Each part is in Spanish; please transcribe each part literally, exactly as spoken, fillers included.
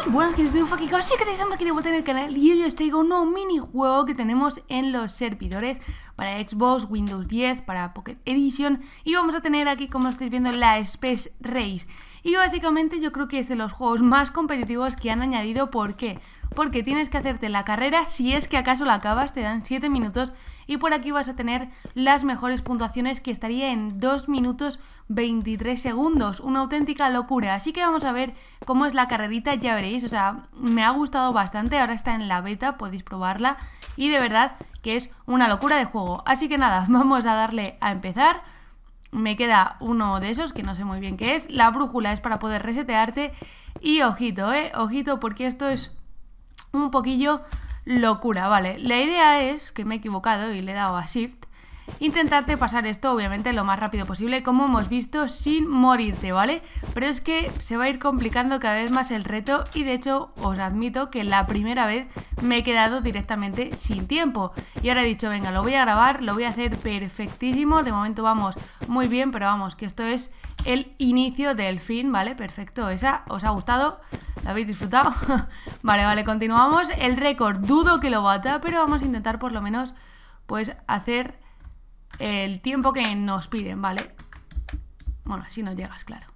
Muy buenas, que te aquí, sí que estamos aquí de vuelta en el canal y hoy os traigo un nuevo minijuego que tenemos en los servidores para Xbox, Windows diez, para Pocket Edition, y vamos a tener aquí, como estáis viendo, la Space Race. Y básicamente yo creo que es de los juegos más competitivos que han añadido. ¿Por qué? Porque tienes que hacerte la carrera, si es que acaso la acabas, te dan siete minutos y por aquí vas a tener las mejores puntuaciones, que estaría en dos minutos veintitrés segundos, una auténtica locura. Así que vamos a ver cómo es la carrerita, ya veréis, o sea, me ha gustado bastante, ahora está en la beta, podéis probarla y de verdad que es una locura de juego. Así que nada, vamos a darle a empezar. Me queda uno de esos que no sé muy bien qué es. La brújula es para poder resetearte y ojito, eh, ojito, porque esto es un poquillo locura, vale. La idea es, que me he equivocado y le he dado a Shift, intentarte pasar esto obviamente lo más rápido posible, como hemos visto, sin morirte, ¿vale? Pero es que se va a ir complicando cada vez más el reto y de hecho os admito que la primera vez me he quedado directamente sin tiempo y ahora he dicho, venga, lo voy a grabar, lo voy a hacer perfectísimo. De momento vamos muy bien, pero vamos, que esto es el inicio del fin, ¿vale? Perfecto, esa, ¿os ha gustado? ¿La habéis disfrutado? Vale, vale, continuamos. El récord dudo que lo bata, pero vamos a intentar por lo menos pues hacer el tiempo que nos piden, ¿vale? Bueno, así no llegas, claro.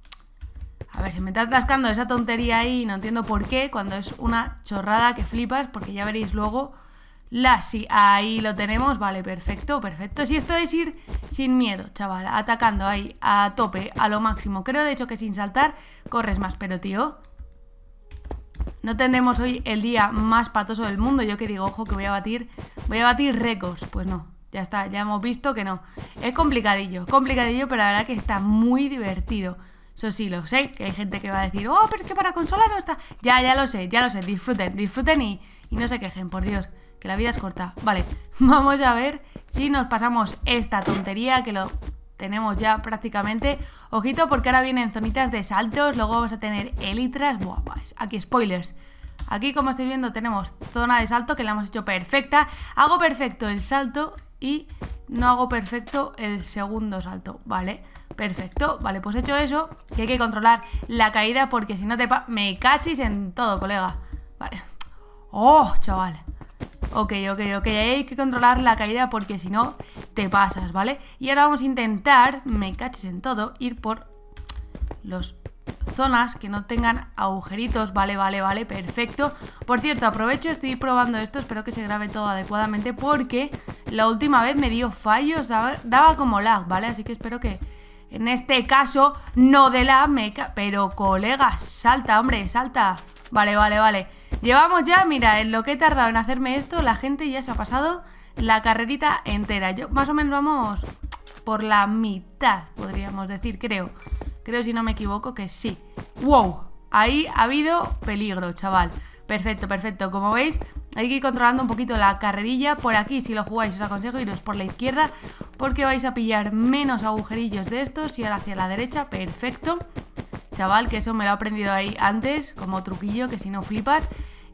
A ver, se me está atascando esa tontería ahí, no entiendo por qué, cuando es una chorrada que flipas, porque ya veréis luego la sí. Ahí lo tenemos, vale, perfecto, perfecto. Si esto es ir sin miedo, chaval, atacando ahí a tope, a lo máximo. Creo de hecho que sin saltar corres más, pero tío, no tendremos hoy el día más patoso del mundo. Yo que digo, ojo, que voy a batir, voy a batir récords. Pues no, ya está, ya hemos visto que no. Es complicadillo, complicadillo, pero la verdad que está muy divertido. Eso sí, lo sé, que hay gente que va a decir, oh, pero es que para consola no está. Ya, ya lo sé, ya lo sé, disfruten, disfruten y, y no se quejen, por Dios, que la vida es corta. Vale, vamos a ver si nos pasamos esta tontería, que lo tenemos ya prácticamente. Ojito, porque ahora vienen zonitas de saltos, luego vamos a tener elitras. Buah, aquí spoilers. Aquí, como estáis viendo, tenemos zona de salto que la hemos hecho perfecta. Hago perfecto el salto y no hago perfecto el segundo salto, ¿vale? Perfecto, vale, pues he hecho eso, que hay que controlar la caída porque si no te pa... me cachis en todo, colega. Vale. Oh, chaval. Ok, ok, ok, hay que controlar la caída porque si no te pasas, ¿vale? Y ahora vamos a intentar, me cachis en todo, ir por los zonas que no tengan agujeritos, vale, vale, vale, perfecto. Por cierto, aprovecho, estoy probando esto, espero que se grabe todo adecuadamente porque la última vez me dio fallos, daba como lag, ¿vale? Así que espero que en este caso no de lag, me ca... pero colegas, salta, hombre, salta. Vale, vale, vale. Llevamos ya, mira, en lo que he tardado en hacerme esto, la gente ya se ha pasado la carrerita entera. Yo más o menos vamos por la mitad, podríamos decir, creo. Creo, si no me equivoco, que sí. ¡Wow! Ahí ha habido peligro, chaval. Perfecto, perfecto. Como veis, hay que ir controlando un poquito la carrerilla. Por aquí, si lo jugáis, os aconsejo iros por la izquierda porque vais a pillar menos agujerillos de estos. Y ahora hacia la derecha, perfecto. Chaval, que eso me lo he aprendido ahí antes, como truquillo, que si no flipas.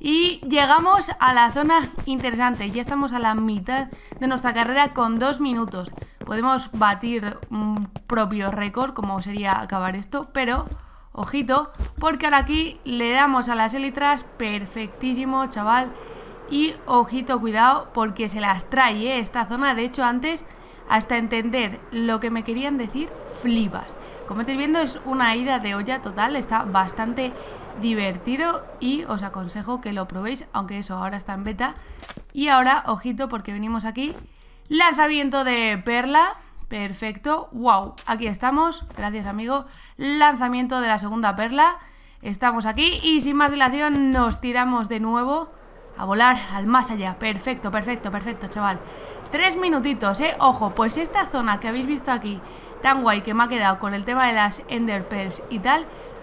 Y llegamos a la zona interesante. Ya estamos a la mitad de nuestra carrera con dos minutos. Podemos batir un propio récord, como sería acabar esto, pero ojito, porque ahora aquí le damos a las elitras, perfectísimo, chaval. Y ojito, cuidado, porque se las trae, ¿eh? Esta zona. De hecho, antes, hasta entender lo que me querían decir, flipas. Como estáis viendo, es una ida de olla total, está bastante divertido y os aconsejo que lo probéis, aunque eso ahora está en beta. Y ahora, ojito, porque venimos aquí. Lanzamiento de perla, perfecto, wow, aquí estamos, gracias amigo. Lanzamiento de la segunda perla, estamos aquí y sin más dilación nos tiramos de nuevo a volar al más allá. Perfecto, perfecto, perfecto, chaval. Tres minutitos, eh, ojo, pues esta zona que habéis visto aquí, tan guay, que me ha quedado con el tema de las Ender Pearls y tal,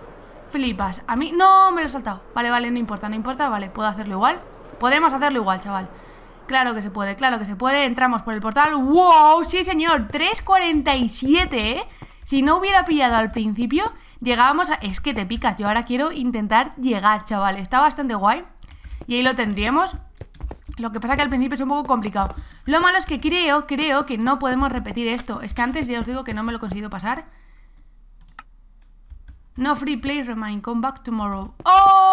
flipas. A mí, no, me lo he saltado, vale, vale, no importa, no importa, vale, puedo hacerlo igual. Podemos hacerlo igual, chaval. Claro que se puede, claro que se puede. Entramos por el portal. ¡Wow! Sí, señor, tres cuarenta y siete, ¿eh? Si no hubiera pillado al principio, llegábamos a... Es que te picas, yo ahora quiero intentar llegar, chaval. Está bastante guay. Y ahí lo tendríamos. Lo que pasa que al principio es un poco complicado. Lo malo es que creo, creo que no podemos repetir esto. Es que antes ya os digo que no me lo he conseguido pasar. No free play, remain, come back tomorrow. ¡Oh!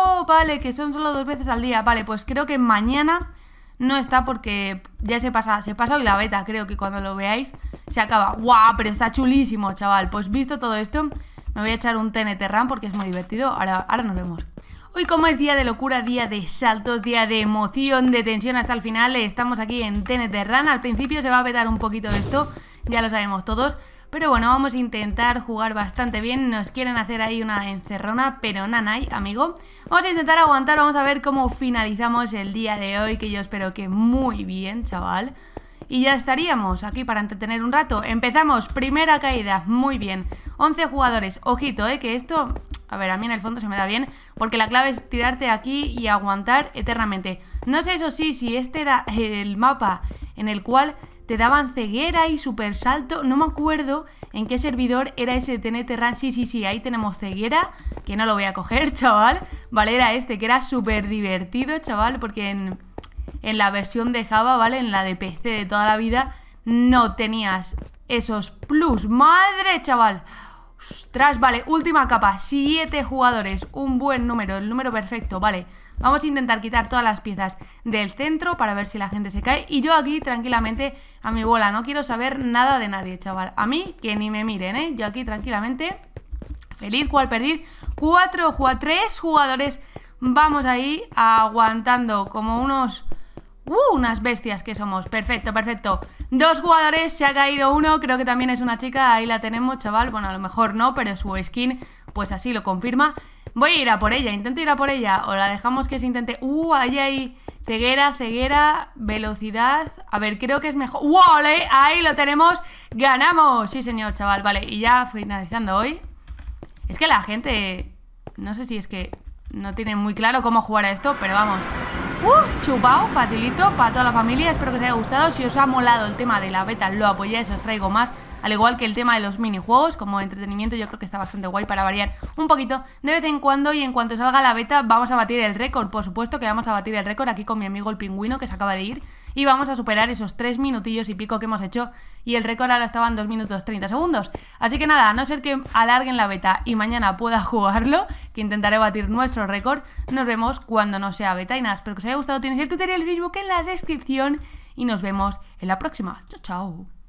Oh, vale, que son solo dos veces al día. Vale, pues creo que mañana no está porque ya se pasa, se pasa hoy la beta. Creo que cuando lo veáis se acaba. ¡Guau! Pero está chulísimo, chaval. Pues visto todo esto, me voy a echar un T N T Run porque es muy divertido. Ahora, ahora nos vemos. Hoy, como es día de locura, día de saltos, día de emoción, de tensión hasta el final, estamos aquí en T N T Run. Al principio se va a petar un poquito esto, ya lo sabemos todos. Pero bueno, vamos a intentar jugar bastante bien. Nos quieren hacer ahí una encerrona, pero nanay, amigo. Vamos a intentar aguantar, vamos a ver cómo finalizamos el día de hoy, que yo espero que muy bien, chaval. Y ya estaríamos aquí para entretener un rato. Empezamos, primera caída, muy bien. once jugadores, ojito, eh, que esto... A ver, a mí en el fondo se me da bien, porque la clave es tirarte aquí y aguantar eternamente. No sé, eso sí, si este era el mapa en el cual te daban ceguera y super salto. No me acuerdo en qué servidor era ese T N T Run. Sí, sí, sí, ahí tenemos ceguera, que no lo voy a coger, chaval. Vale, era este, que era súper divertido, chaval, porque en, en la versión de Java, ¿vale? En la de P C de toda la vida, no tenías esos plus. ¡Madre, chaval! Ostras, vale, última capa, siete jugadores, un buen número, el número perfecto, vale. Vamos a intentar quitar todas las piezas del centro para ver si la gente se cae. Y yo aquí tranquilamente a mi bola, no quiero saber nada de nadie, chaval. A mí que ni me miren, ¿eh? Yo aquí tranquilamente, feliz cual perdiz. Cuatro, tres jugadores, vamos ahí aguantando como unos... Uh, unas bestias que somos, perfecto, perfecto. Dos jugadores, se ha caído uno, creo que también es una chica, ahí la tenemos, chaval. Bueno, a lo mejor no, pero su skin pues así lo confirma. Voy a ir a por ella, intento ir a por ella o la dejamos que se intente... Uh, ahí hay ceguera, ceguera, velocidad... A ver, creo que es mejor... ¡Wow! Ahí lo tenemos, ganamos. Sí, señor, chaval, vale, y ya finalizando hoy. Es que la gente... No sé si es que no tiene muy claro cómo jugar a esto, pero vamos... Uh, chupao, facilito para toda la familia. Espero que os haya gustado. Si os ha molado el tema de la beta, lo apoyáis, os traigo más. Al igual que el tema de los minijuegos, como entretenimiento, yo creo que está bastante guay para variar un poquito de vez en cuando. Y en cuanto salga la beta, vamos a batir el récord. Por supuesto que vamos a batir el récord aquí con mi amigo el pingüino, que se acaba de ir. Y vamos a superar esos tres minutillos y pico que hemos hecho. Y el récord ahora estaba en dos minutos treinta segundos. Así que nada, a no ser que alarguen la beta y mañana pueda jugarlo, que intentaré batir nuestro récord, nos vemos cuando no sea beta. Y nada, espero que os haya gustado. Tenéis el tutorial de Facebook en la descripción. Y nos vemos en la próxima. Chao, chao.